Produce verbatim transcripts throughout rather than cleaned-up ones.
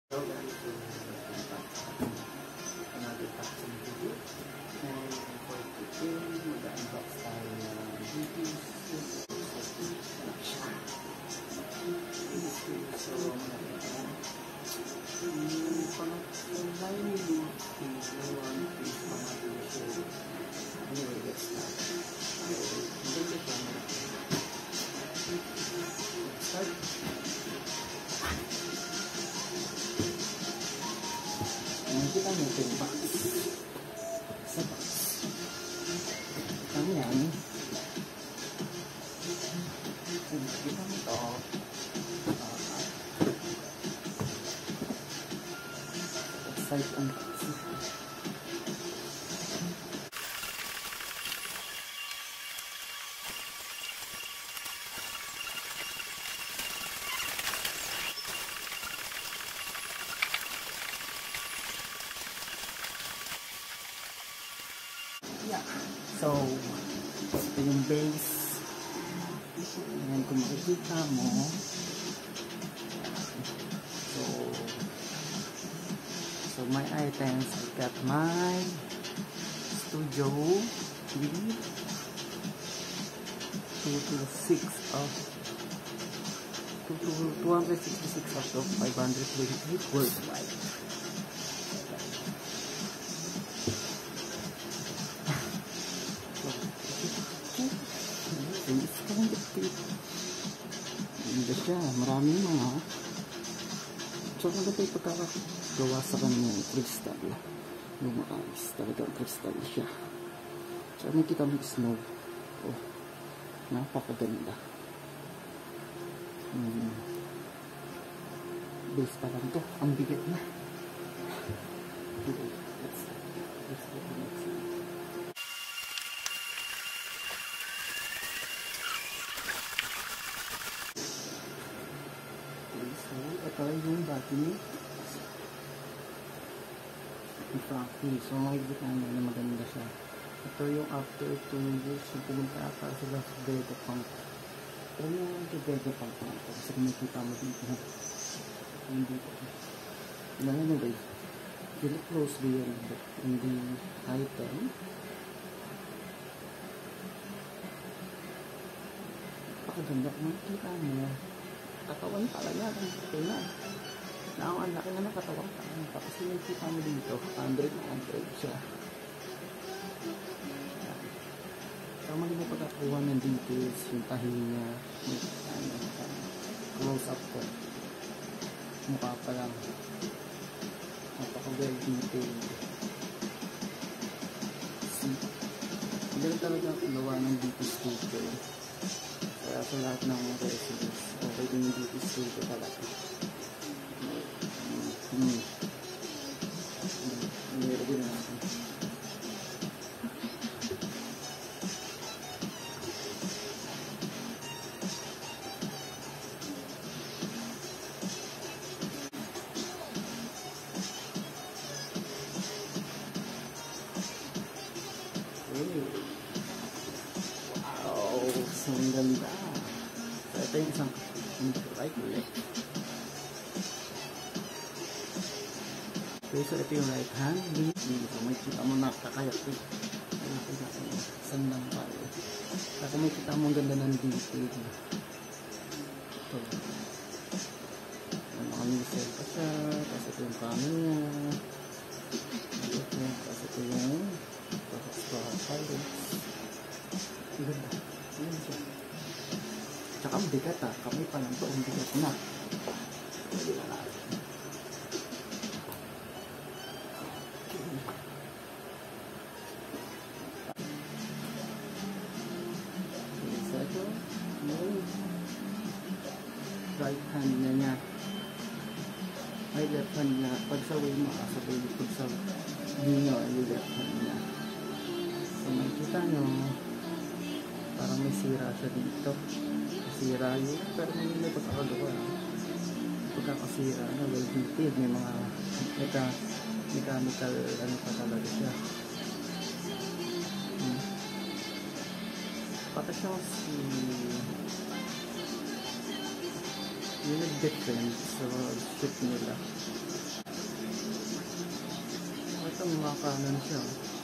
Hello guys, so welcome back to another boxing video. And for today, mag-unbox tayo ng D P S siya. So, malaki na. Yung pang-online mo, please, no one, please, mga t-shirt. Anyway, let's start. So, maganda siya. Let's start. Kita nyo ito yung box sa box ang yan kung kita nyo ito side ang box yeah. So, ito yung base. Ayan, kung makikita mo. So, so my items, I got my studio with two hundred six of two hundred sixty-six out of five hundred twenty-eight worldwide. Hindi siya, marami mga so maganda yung pagkakagawa sa kanyang crystal lumaayos talagang crystal siya so nakita mo yung snow oh, napakaganda hmm. Base pa lang to, ang bigat na okay, let's let's go to the next one. So, ito yung body ni Frankie. So, makikita nyo na maganda siya. Ito yung after two years yung pumunta ata sila sa Vegapunk. Pero yung Vegapunk na ito. Kasi kumikita mo dito. Hindi po. Na anyway, you look closely in the, in the item. Pakaganda kung makikita mo. Katawan talaga ang katina na ang laki na ng katawan tapos yung kita mo dito one hundred na one hundred siya so mali mo pagkakuha ng details yung tahi niya ano, close up ko mukha pa lang napaka well detailed see hindi talaga gawa ng D P Studio kaya sa lahat ng residents okay din yung D P Studio talaga hmm meron din natin wow so ang ganda so ito yung isang right left okay so ito yung right hand so may kita mo nakakayat ito sandang palo kasi may kita mo ang ganda ng detail ito yung mga missile pa siya kasi ito yung kanan niya kasi ito yung pirates ang ganda yun siya tsaka ang bigat ha kami pa lang ito ang bigat na pwede na natin right hand niya niya ay left hand niya pag sa way mo sabay pag sa hinyo ay left hand niya so makikita nyo parang may sira siya dito sira yun pero may may pagkakagawa pagkakasira na well detailed may mga meka, mechanical ano pa talaga siya hmm. pati siya si yung nag-defend sa ship nila makanan siya.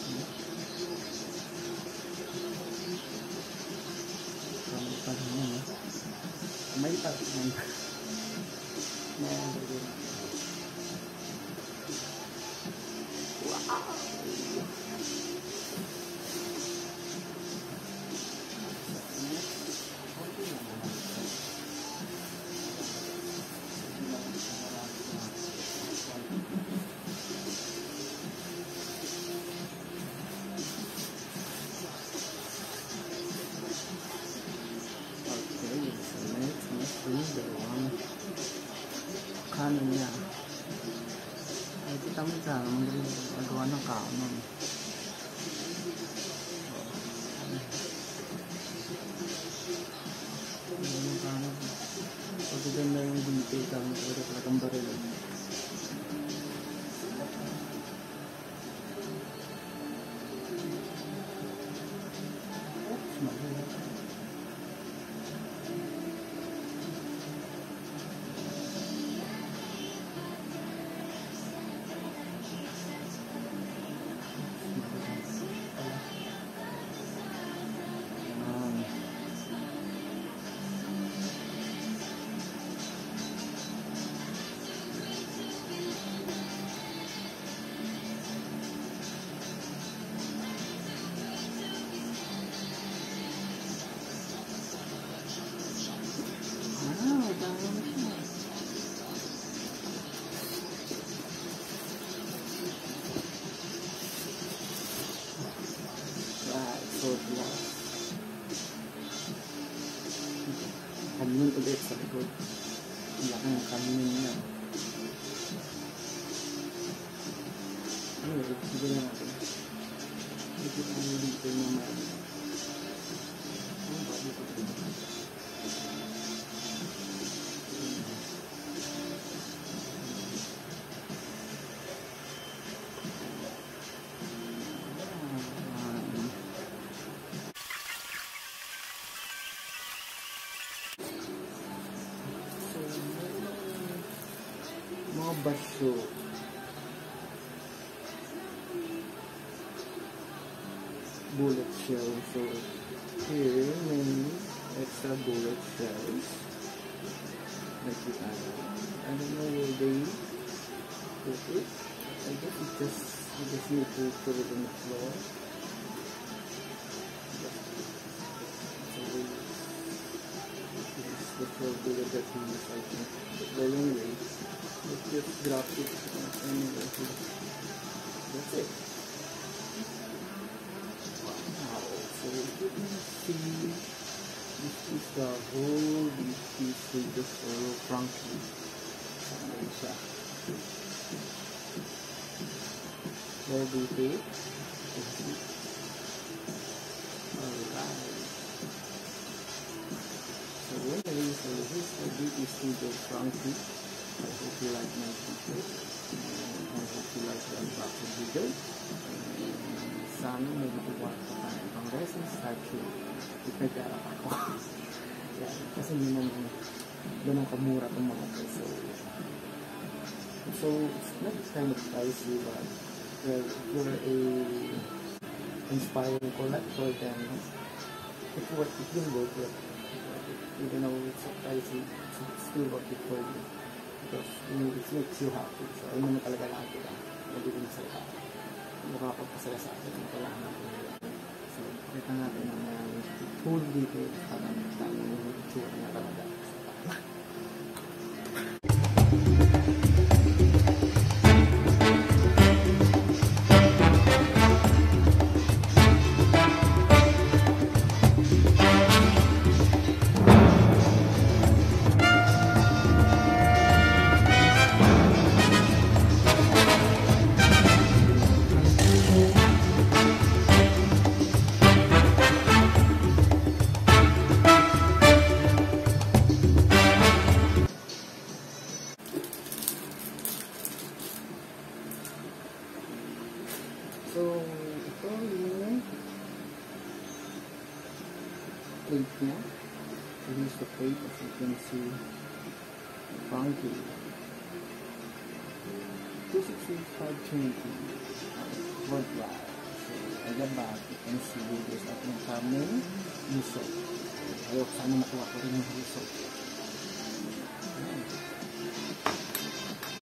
Kami pa rin yan. May tatlong. Wow! Kanan niya ay kita mo siya magawa ng kanon. Yung kanon pag ganda yung binti kami pero talagang baril. Kanin ulit sa likod. Ang laki ng kanin niya. Ano, sige na natin. Ito ang dito naman. Ano ba dito ito? Mga basyo. Bullet shell. So here may extra bullet shells. Like it, I don't know where they put it. I guess it just you just need to put it on the floor. So this the bullet that we use, I think. But anyway, let's just drop it anyway. That's it. Wow. So you can see this is the whole this piece with the solo Frankie. Ayan siya. Very detailed. Alright. So anyway, so here's the beauty studio Frankie. I hope you like my video. I hope you like the unboxing video. And sana may matuwa pa tayo ibang resin statue. Ipagkarap ako. Yan. Kasi yun ang yun ang kamura itong mga ito. So, so it's not kind of pricey, but well, if you're a inspiring collector, then it's worth it. It's worth it. Even though it's so pricey, it's still worth it for you. Because you know, it makes you happy. So, ayun naman talaga lahat kita. Magiging masaya. Makakapagpasaya sa akin. Kailangan natin. So, kita natin ang uh, full details para makita yung itsura na talaga. So, ito yung plate niya. So, here's the plate, as you can see. Funky. two sixty-five twenty. Worldwide. So, ayan ba? You can see videos natin ng coming result. Ayok, sana makuha ko rin yung result.